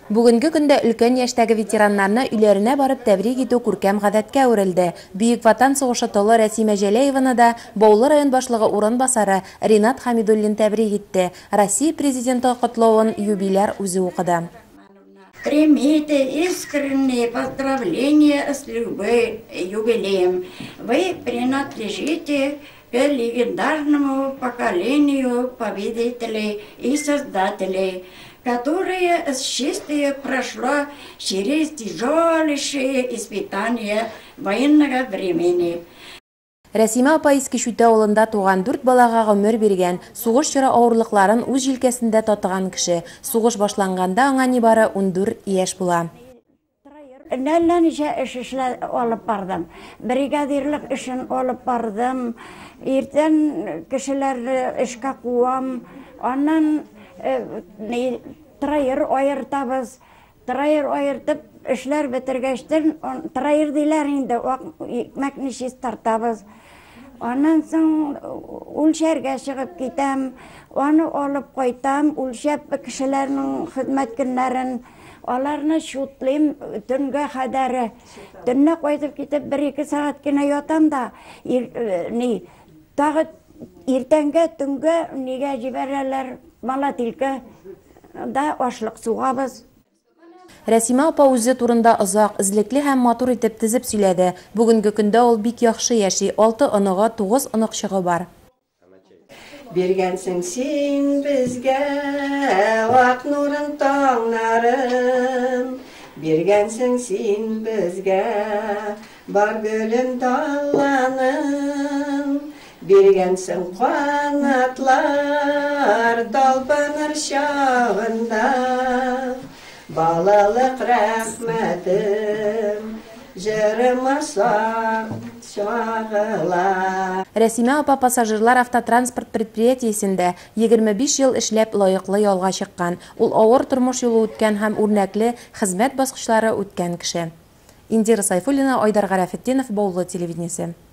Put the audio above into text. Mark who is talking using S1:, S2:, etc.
S1: Бүгінгі көндә өлкән яшьтәге ветераннарны үйләренә барып тәбрик итү күркәм гадәткә әверелде. Бөек Ватан сугышы тылы Рәсимә Җәләеваны да Баулы район башлыгы урынбасары Ринат Хамидуллин тәбрик итте. Россия президенты котлавын юбиляр үзе укыды.
S2: Примите искренние поздравления с юбилеем. Вы принадлежите к легендарному поколению победителей и создателей, которое с честью прошло через тяжелейшие испытания военного времени.
S1: Рәсимә апа Иске Шүтә авылында туган 4 балага гомер биргән, сугыш чоры авырлыкларын үз җилкәсендә татыган кеше. Сугыш башланганда аңа нибары 14 яшь була.
S2: Нәллә ничә эш алып бардым. Бригадирлык эшен алып бардым. Иртән кешеләрне эшкә куам. Аннан траер аертабыз. Траер аертып эшләр бетергәчтен траер диләр инде. Икмәкне чистартабыз. Аннан соң үлчәргә чыгып китәм. Аны алып кайтам. Үлчәп кешеләрнең хезмәт көннәрен аларны шутлыйм төнгә хәдәре. Төнне кайтып китеп 1-2 сәгать кенә ятам да тагы иртәнгә төнгә нигә җибәрәләр малатилкә да ашлык сугабыз.
S1: Рәсимә апа үзе турында озак, излекле һәм матур итеп тизеп сөйләде. Бүгенге көндә ул бик яхшы яши, 6 оныгы, 9 оныкчыгы бар.
S3: Биргәнсең син безгә вак нурын таңнарын, биргәнсең син безгә бар гөлен талланын, биргәнсең канатлар талпыныр чагында. Балалык рәхмәтем җырыма чагыла.
S1: Рәсимә апа пассажирлар автотранспорт предприятиесендә 25 ел эшләп лаеклы ялга чыккан. Ул авыр тормыш юлы үткән һәм үрнәкле хезмәт баскычлары үткән кеше. Индира Сайфуллина, Айдар Гарафетдинов, Баулы телевидениесе.